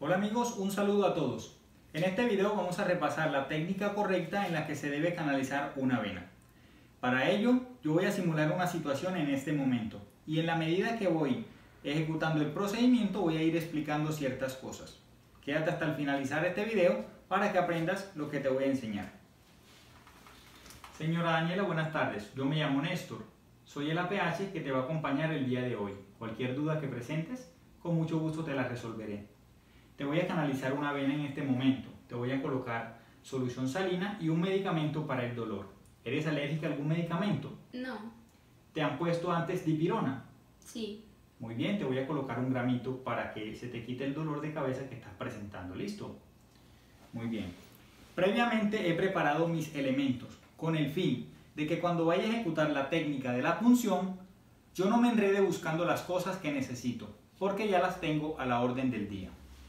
Hola amigos, un saludo a todos. En este video vamos a repasar la técnica correcta en la que se debe canalizar una vena. Para ello, yo voy a simular una situación en este momento y en la medida que voy ejecutando el procedimiento voy a ir explicando ciertas cosas. Quédate hasta el finalizar este video para que aprendas lo que te voy a enseñar. Señora Daniela, buenas tardes. Yo me llamo Néstor. Soy el APH que te va a acompañar el día de hoy. Cualquier duda que presentes, con mucho gusto te la resolveré. Te voy a canalizar una vena en este momento. Te voy a colocar solución salina y un medicamento para el dolor. ¿Eres alérgica a algún medicamento? No. ¿Te han puesto antes dipirona? Sí. Muy bien, te voy a colocar un gramito para que se te quite el dolor de cabeza que estás presentando. ¿Listo? Muy bien. Previamente he preparado mis elementos con el fin de que cuando vaya a ejecutar la técnica de la punción, yo no me enrede buscando las cosas que necesito, porque ya las tengo a la orden del día.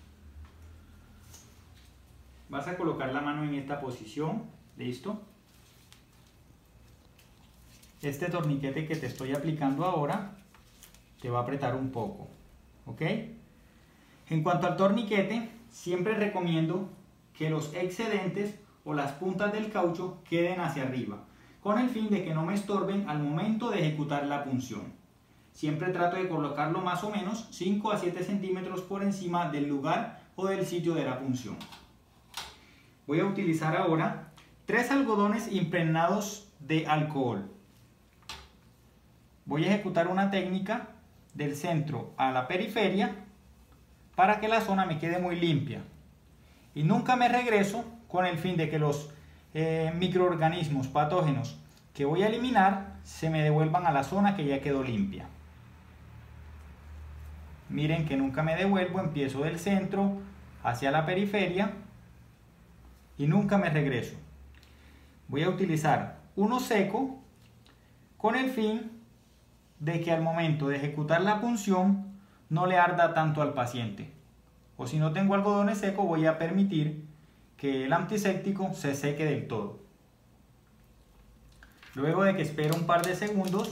Vas a colocar la mano en esta posición, ¿listo? Este torniquete que te estoy aplicando ahora te va a apretar un poco, ¿ok? En cuanto al torniquete, siempre recomiendo que los excedentes o las puntas del caucho queden hacia arriba, con el fin de que no me estorben al momento de ejecutar la punción. Siempre trato de colocarlo más o menos 5 a 7 centímetros por encima del lugar o del sitio de la punción. Voy a utilizar ahora 3 algodones impregnados de alcohol. Voy a ejecutar una técnica del centro a la periferia para que la zona me quede muy limpia. Y nunca me regreso con el fin de que los microorganismos patógenos que voy a eliminar se me devuelvan a la zona que ya quedó limpia. Miren que nunca me devuelvo, empiezo del centro hacia la periferia y nunca me regreso. Voy a utilizar uno seco con el fin de que al momento de ejecutar la punción no le arda tanto al paciente. O si no tengo algodones secos, voy a permitir que el antiséptico se seque del todo. Luego de que espero un par de segundos,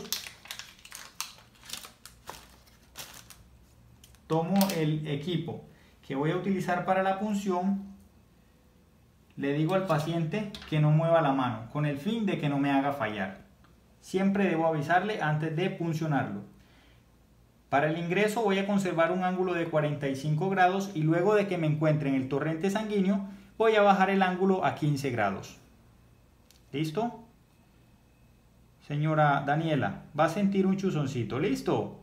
tomo el equipo que voy a utilizar para la punción. Le digo al paciente que no mueva la mano, con el fin de que no me haga fallar. Siempre debo avisarle antes de puncionarlo. Para el ingreso voy a conservar un ángulo de 45 grados y luego de que me encuentre en el torrente sanguíneo, voy a bajar el ángulo a 15 grados. ¿Listo? Señora Daniela, va a sentir un chuzoncito. ¿Listo?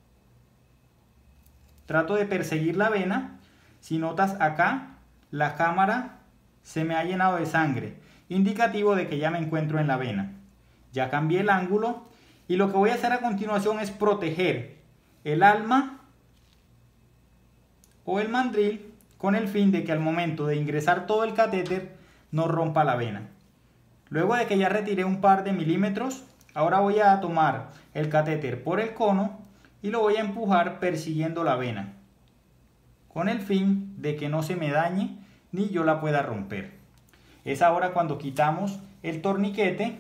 Trato de perseguir la vena. Si notas acá, la cámara se me ha llenado de sangre, indicativo de que ya me encuentro en la vena. Ya cambié el ángulo y lo que voy a hacer a continuación es proteger el alma o el mandril con el fin de que al momento de ingresar todo el catéter no rompa la vena. Luego de que ya retiré un par de milímetros, ahora voy a tomar el catéter por el cono y lo voy a empujar persiguiendo la vena, con el fin de que no se me dañe ni yo la pueda romper. Es ahora cuando quitamos el torniquete,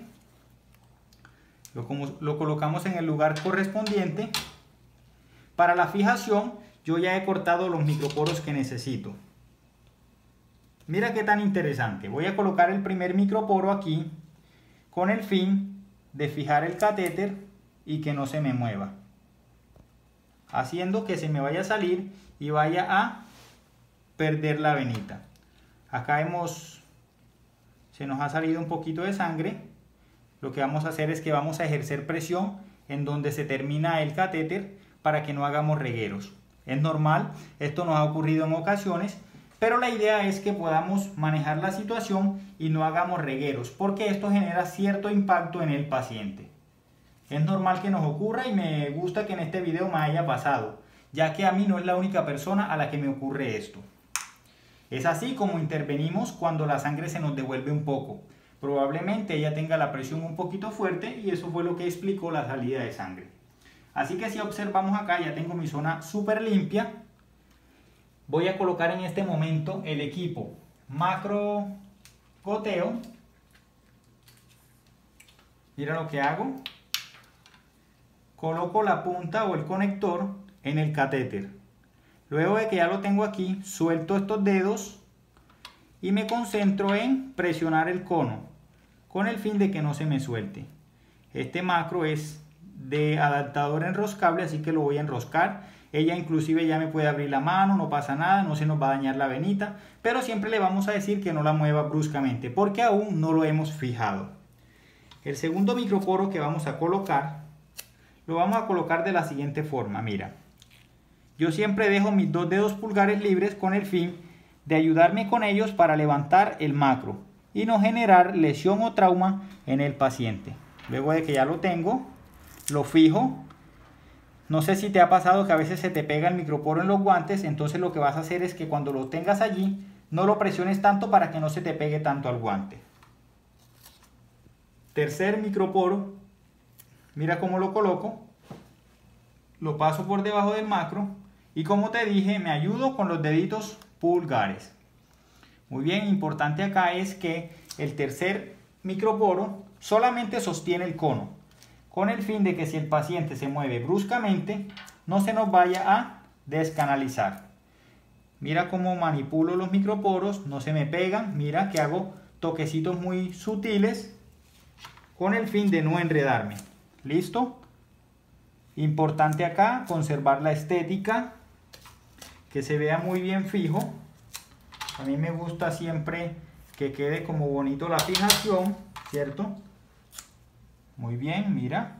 lo colocamos en el lugar correspondiente. Para la fijación yo ya he cortado los microporos que necesito. Mira qué tan interesante. Voy a colocar el primer microporo aquí con el fin de fijar el catéter y que no se me mueva, haciendo que se me vaya a salir y vaya a perder la venita. Acá se nos ha salido un poquito de sangre. Lo que vamos a hacer es que vamos a ejercer presión en donde se termina el catéter para que no hagamos regueros. Es normal, esto nos ha ocurrido en ocasiones, pero la idea es que podamos manejar la situación y no hagamos regueros, porque esto genera cierto impacto en el paciente. Es normal que nos ocurra y me gusta que en este video me haya pasado, ya que a mí no es la única persona a la que me ocurre esto. Es así como intervenimos cuando la sangre se nos devuelve un poco. Probablemente ella tenga la presión un poquito fuerte y eso fue lo que explicó la salida de sangre. Así que si observamos acá, ya tengo mi zona súper limpia. Voy a colocar en este momento el equipo macro goteo. Mira lo que hago. Coloco la punta o el conector en el catéter. Luego de que ya lo tengo aquí, suelto estos dedos y me concentro en presionar el cono con el fin de que no se me suelte. Este macro es de adaptador enroscable, así que lo voy a enroscar. Ella inclusive ya me puede abrir la mano, no pasa nada, no se nos va a dañar la venita, pero siempre le vamos a decir que no la mueva bruscamente porque aún no lo hemos fijado. El segundo microporo que vamos a colocar, lo vamos a colocar de la siguiente forma, mira. Yo siempre dejo mis 2 dedos pulgares libres con el fin de ayudarme con ellos para levantar el macro y no generar lesión o trauma en el paciente. Luego de que ya lo tengo, lo fijo. No sé si te ha pasado que a veces se te pega el microporo en los guantes, entonces lo que vas a hacer es que cuando lo tengas allí, no lo presiones tanto para que no se te pegue tanto al guante. Tercer microporo, mira cómo lo coloco. Lo paso por debajo del macro y como te dije, me ayudo con los deditos pulgares. Muy bien, importante acá es que el tercer microporo solamente sostiene el cono, con el fin de que si el paciente se mueve bruscamente, no se nos vaya a descanalizar. Mira cómo manipulo los microporos, no se me pegan, mira que hago toquecitos muy sutiles, con el fin de no enredarme. ¿Listo? Importante acá, conservar la estética, que se vea muy bien fijo. A mí me gusta siempre que quede como bonito la fijación, ¿cierto? Muy bien, mira.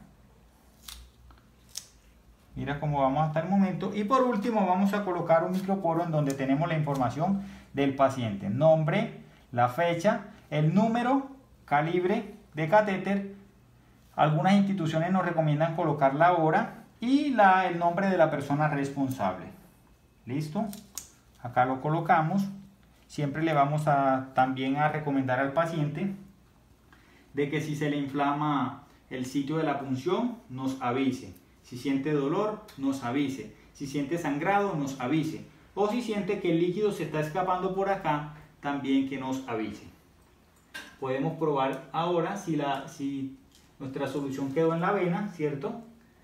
Mira cómo vamos hasta el momento. Y por último vamos a colocar un microporo en donde tenemos la información del paciente. Nombre, la fecha, el número, calibre de catéter. Algunas instituciones nos recomiendan colocar la hora y el nombre de la persona responsable. ¿Listo? Acá lo colocamos. Siempre le vamos también a recomendar al paciente de que si se le inflama el sitio de la punción, nos avise. Si siente dolor, nos avise. Si siente sangrado, nos avise. O si siente que el líquido se está escapando por acá, también que nos avise. Podemos probar ahora si nuestra solución quedó en la vena, ¿cierto?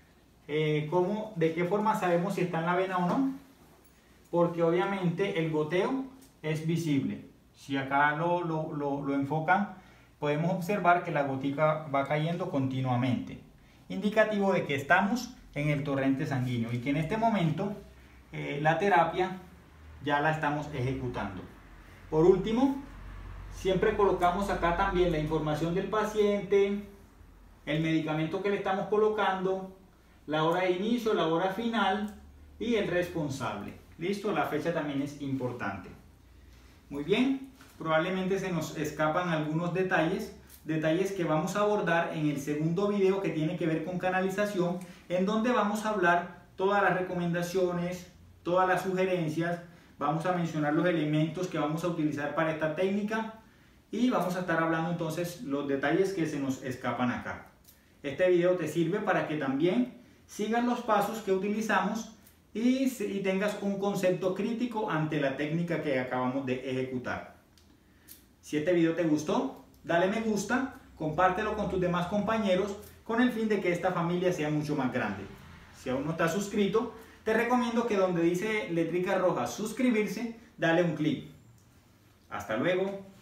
¿De qué forma sabemos si está en la vena o no? Porque obviamente el goteo es visible. Si acá lo enfocan, podemos observar que la gotica va cayendo continuamente, indicativo de que estamos en el torrente sanguíneo y que en este momento la terapia ya la estamos ejecutando. Por último, siempre colocamos acá también la información del paciente, el medicamento que le estamos colocando, la hora de inicio, la hora final y el responsable. Listo, la fecha también es importante. Muy bien, probablemente se nos escapan algunos detalles que vamos a abordar en el segundo video que tiene que ver con canalización, en donde vamos a hablar todas las recomendaciones, todas las sugerencias, vamos a mencionar los elementos que vamos a utilizar para esta técnica y vamos a estar hablando entonces los detalles que se nos escapan acá. Este video te sirve para que también sigas los pasos que utilizamos y tengas un concepto crítico ante la técnica que acabamos de ejecutar. Si este video te gustó, dale me gusta, compártelo con tus demás compañeros con el fin de que esta familia sea mucho más grande. Si aún no estás suscrito, te recomiendo que donde dice letrica roja suscribirse, dale un clic. Hasta luego.